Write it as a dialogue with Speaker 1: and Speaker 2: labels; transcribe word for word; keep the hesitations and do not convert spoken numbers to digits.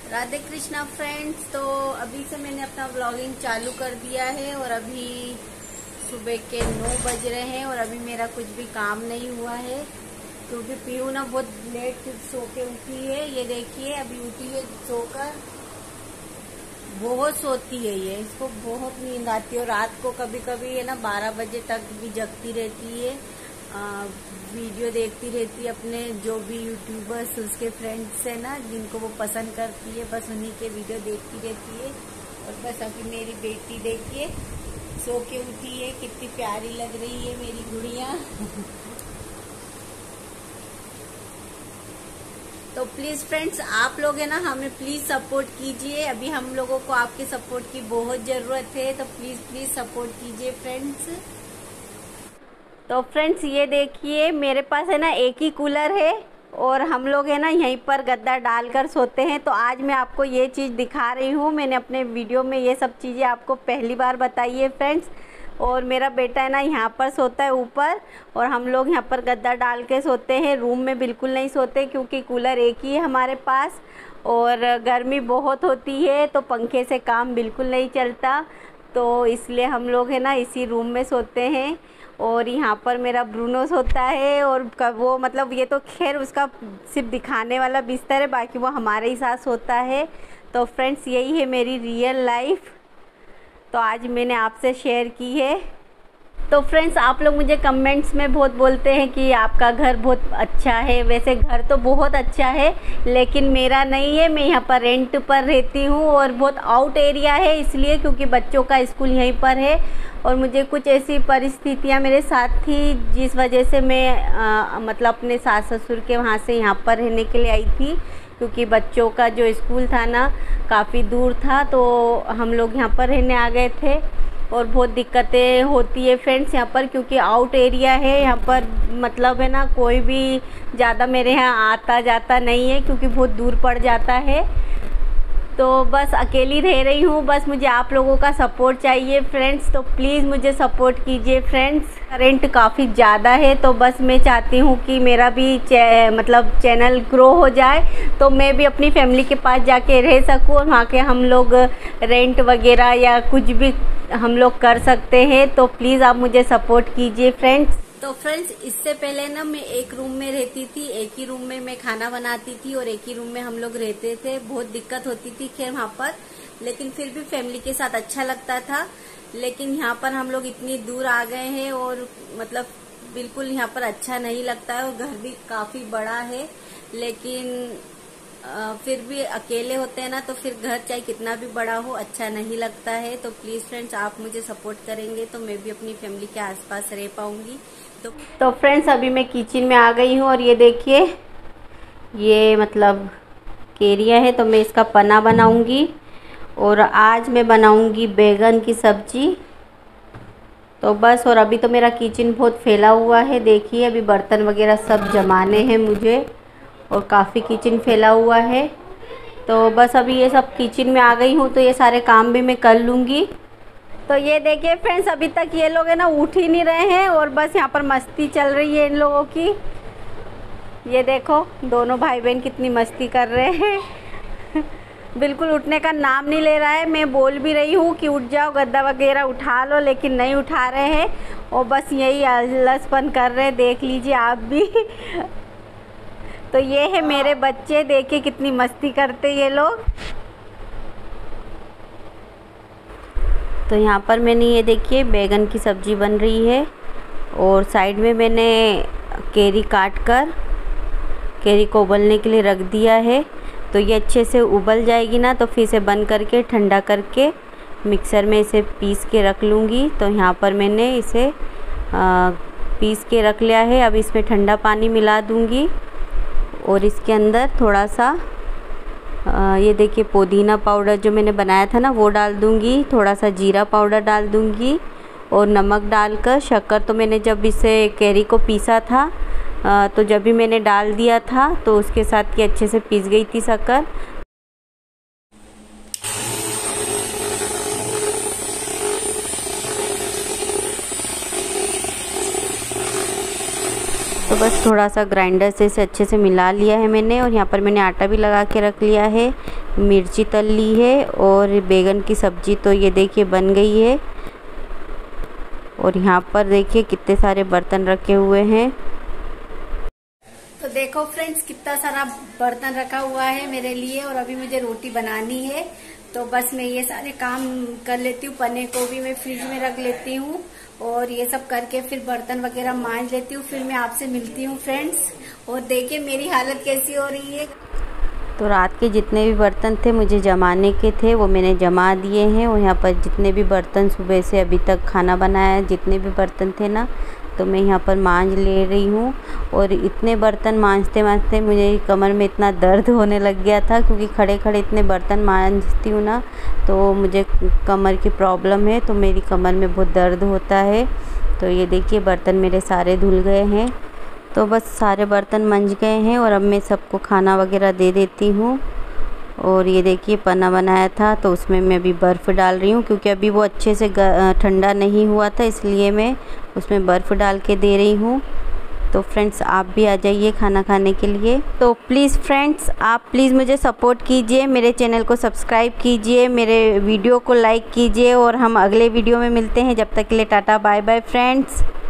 Speaker 1: Radhe Krishna friends. तो अभी से मैंने अपना व्लॉगिंग चालू कर दिया है और अभी सुबह के नौ बज रहे हैं और अभी मेरा कुछ भी काम नहीं हुआ है क्योंकि पीहू ना बहुत लेट सो के उठी है। ये देखिए अभी उठी है सोकर, बहुत सोती है ये, इसको बहुत नींद आती है और रात को कभी कभी है ना बारह बजे तक भी जगती रहती है। आ, वीडियो देखती रहती है अपने जो भी यूट्यूबर्स उसके फ्रेंड्स है ना जिनको वो पसंद करती है, बस उन्हीं के वीडियो देखती रहती है। और बस अभी मेरी बेटी देखिए सो के उठी है, कितनी प्यारी लग रही है मेरी गुड़िया। तो प्लीज फ्रेंड्स आप लोग है ना हमें प्लीज सपोर्ट कीजिए, अभी हम लोगों को आपके सपोर्ट की बहुत जरूरत है, तो प्लीज प्लीज सपोर्ट कीजिए फ्रेंड्स। तो फ्रेंड्स ये देखिए मेरे पास है ना एक ही कूलर है और हम लोग है ना यहीं पर गद्दा डालकर सोते हैं। तो आज मैं आपको ये चीज़ दिखा रही हूँ, मैंने अपने वीडियो में ये सब चीज़ें आपको पहली बार बताई है फ्रेंड्स। और मेरा बेटा है ना यहाँ पर सोता है ऊपर और हम लोग यहाँ पर गद्दा डाल के सोते हैं, रूम में बिल्कुल नहीं सोते क्योंकि कूलर एक ही है हमारे पास और गर्मी बहुत होती है तो पंखे से काम बिल्कुल नहीं चलता, तो इसलिए हम लोग है ना इसी रूम में सोते हैं। और यहाँ पर मेरा ब्रूनो सोता है और वो मतलब ये तो खैर उसका सिर्फ दिखाने वाला बिस्तर है, बाकी वो हमारे ही साथ सोता है। तो फ्रेंड्स यही है मेरी रियल लाइफ, तो आज मैंने आपसे शेयर की है। तो फ्रेंड्स आप लोग मुझे कमेंट्स में बहुत बोलते हैं कि आपका घर बहुत अच्छा है, वैसे घर तो बहुत अच्छा है लेकिन मेरा नहीं है, मैं यहाँ पर रेंट पर रहती हूँ और बहुत आउट एरिया है इसलिए क्योंकि बच्चों का स्कूल यहीं पर है और मुझे कुछ ऐसी परिस्थितियाँ मेरे साथ थी जिस वजह से मैं आ, मतलब अपने सास ससुर के वहाँ से यहाँ पर रहने के लिए आई थी क्योंकि बच्चों का जो स्कूल था ना काफ़ी दूर था, तो हम लोग यहाँ पर रहने आ गए थे और बहुत दिक्कतें होती है फ्रेंड्स यहाँ पर क्योंकि आउट एरिया है। यहाँ पर मतलब है ना कोई भी ज़्यादा मेरे यहाँ आता जाता नहीं है क्योंकि बहुत दूर पड़ जाता है, तो बस अकेली रह रही हूँ। बस मुझे आप लोगों का सपोर्ट चाहिए फ्रेंड्स, तो प्लीज़ मुझे सपोर्ट कीजिए फ्रेंड्स। रेंट काफ़ी ज़्यादा है तो बस मैं चाहती हूँ कि मेरा भी चे, मतलब चैनल ग्रो हो जाए तो मैं भी अपनी फैमिली के पास जाके रह सकूँ और वहाँ के हम लोग रेंट वगैरह या कुछ भी हम लोग कर सकते हैं, तो प्लीज़ आप मुझे सपोर्ट कीजिए फ्रेंड्स। तो फ्रेंड्स इससे पहले ना मैं एक रूम में रहती थी, एक ही रूम में मैं खाना बनाती थी और एक ही रूम में हम लोग रहते थे, बहुत दिक्कत होती थी खैर वहाँ पर, लेकिन फिर भी फैमिली के साथ अच्छा लगता था। लेकिन यहाँ पर हम लोग इतनी दूर आ गए हैं और मतलब बिल्कुल यहाँ पर अच्छा नहीं लगता है और घर भी काफी बड़ा है, लेकिन आ, फिर भी अकेले होते हैं ना तो फिर घर चाहे कितना भी बड़ा हो अच्छा नहीं लगता है। तो प्लीज फ्रेंड्स आप मुझे सपोर्ट करेंगे तो मैं भी अपनी फैमिली के आसपास रह पाऊंगी। तो तो फ्रेंड्स अभी मैं किचन में आ गई हूँ और ये देखिए ये मतलब केरिया है तो मैं इसका पना बनाऊंगी और आज मैं बनाऊंगी बैगन की सब्जी। तो बस और अभी तो मेरा किचन बहुत फैला हुआ है, देखिए अभी बर्तन वगैरह सब जमाने हैं मुझे और काफ़ी किचन फैला हुआ है। तो बस अभी ये सब किचन में आ गई हूँ तो ये सारे काम भी मैं कर लूँगी। तो ये देखिए फ्रेंड्स अभी तक ये लोग है ना उठ ही नहीं रहे हैं और बस यहाँ पर मस्ती चल रही है इन लोगों की। ये देखो दोनों भाई बहन कितनी मस्ती कर रहे हैं बिल्कुल उठने का नाम नहीं ले रहा है। मैं बोल भी रही हूँ कि उठ जाओ गद्दा वगैरह उठा लो, लेकिन नहीं उठा रहे हैं और बस यही आलसपन कर रहे हैं, देख लीजिए आप भी तो ये है मेरे बच्चे, देखिए कितनी मस्ती करते ये लोग। तो यहाँ पर मैंने ये देखिए बैगन की सब्ज़ी बन रही है और साइड में मैंने केरी काट कर केरी को उबलने के लिए रख दिया है। तो ये अच्छे से उबल जाएगी ना तो फिर इसे बंद करके ठंडा करके मिक्सर में इसे पीस के रख लूँगी। तो यहाँ पर मैंने इसे आ, पीस के रख लिया है। अब इसमें ठंडा पानी मिला दूँगी और इसके अंदर थोड़ा सा आ, ये देखिए पुदीना पाउडर जो मैंने बनाया था ना वो डाल दूँगी, थोड़ा सा जीरा पाउडर डाल दूँगी और नमक डालकर, शक्कर तो मैंने जब इसे कैरी को पीसा था आ, तो जब भी मैंने डाल दिया था तो उसके साथ ये अच्छे से पीस गई थी शक्कर। तो बस थोड़ा सा ग्राइंडर से इसे अच्छे से मिला लिया है मैंने। और यहाँ पर मैंने आटा भी लगा के रख लिया है, मिर्ची तल ली है और बैगन की सब्ज़ी तो ये देखिए बन गई है। और यहाँ पर देखिए कितने सारे बर्तन रखे हुए हैं। तो देखो फ्रेंड्स कितना सारा बर्तन रखा हुआ है मेरे लिए, और अभी मुझे रोटी बनानी है। तो बस मैं ये सारे काम कर लेती हूँ। पनीर को भी मैं फ्रिज में रख लेती हूँ और ये सब करके फिर बर्तन वगैरह मांज लेती हूँ। फिर मैं आपसे मिलती हूँ फ्रेंड्स। और देखिए मेरी हालत कैसी हो रही है। तो रात के जितने भी बर्तन थे मुझे जमाने के थे वो मैंने जमा दिए हैं। और यहाँ पर जितने भी बर्तन सुबह से अभी तक खाना बनाया, जितने भी बर्तन थे ना, तो मैं यहाँ पर मांज ले रही हूँ। और इतने बर्तन मांजते मांजते मुझे कमर में इतना दर्द होने लग गया था, क्योंकि खड़े खड़े इतने बर्तन मांजती हूँ ना तो मुझे कमर की प्रॉब्लम है, तो मेरी कमर में बहुत दर्द होता है। तो ये देखिए बर्तन मेरे सारे धुल गए हैं। तो बस सारे बर्तन मंज गए हैं और अब मैं सबको खाना वगैरह दे देती हूँ। और ये देखिए पन्ना बनाया था तो उसमें मैं अभी बर्फ़ डाल रही हूँ, क्योंकि अभी वो अच्छे से ठंडा नहीं हुआ था, इसलिए मैं उसमें बर्फ़ डाल के दे रही हूँ। तो फ्रेंड्स आप भी आ जाइए खाना खाने के लिए। तो प्लीज़ फ्रेंड्स आप प्लीज़ मुझे सपोर्ट कीजिए, मेरे चैनल को सब्सक्राइब कीजिए, मेरे वीडियो को लाइक कीजिए। और हम अगले वीडियो में मिलते हैं। जब तक के लिए टाटा बाय बाय फ्रेंड्स।